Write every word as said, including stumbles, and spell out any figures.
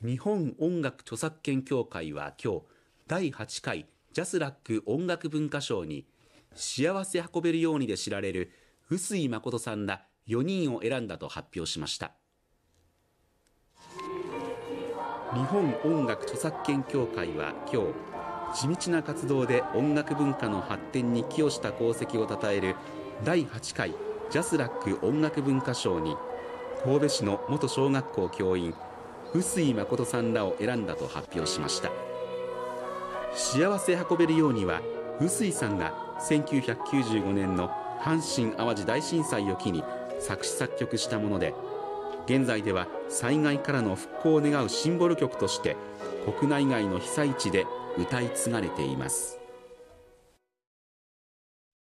日本音楽著作権協会は今日だいはちかいジャスラック音楽文化賞に幸せ運べるようにで知られる臼井誠さんらよにんを選んだと発表しました。日本音楽著作権協会は今日地道な活動で音楽文化の発展に寄与した功績を称えるだいはちかいジャスラック音楽文化賞に神戸市の元小学校教員臼井誠さんらを選んだと発表しました。幸せ運べるようには臼井さんがせんきゅうひゃくきゅうじゅうごねんの阪神・淡路大震災を機に作詞作曲したもので、現在では災害からの復興を願うシンボル曲として国内外の被災地で歌い継がれています。